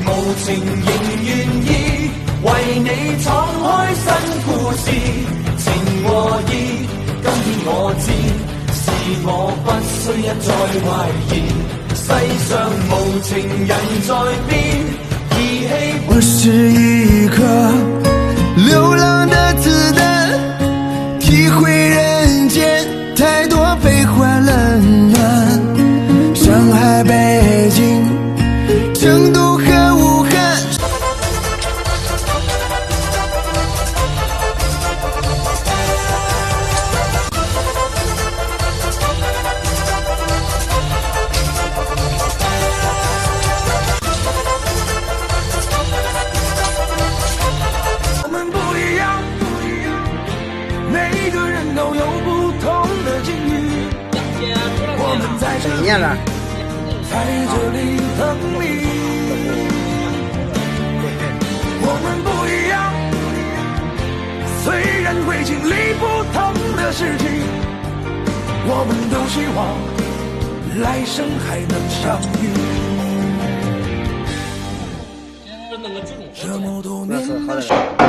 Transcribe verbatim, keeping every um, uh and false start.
無情仍願意為你闖開新故事，情和義，今天我知，是我不需一再懷疑。世上無情人在變，義氣。 我是一顆流浪的子彈，體會人間太多悲歡冷暖，上海、北京、成都和武漢。 我們不一樣，每個人都有不同的境遇。我們在這裡，在這裡等你。我們不一樣，雖然會經歷不同的事情，我們都希望來生還能相遇。這麼多年的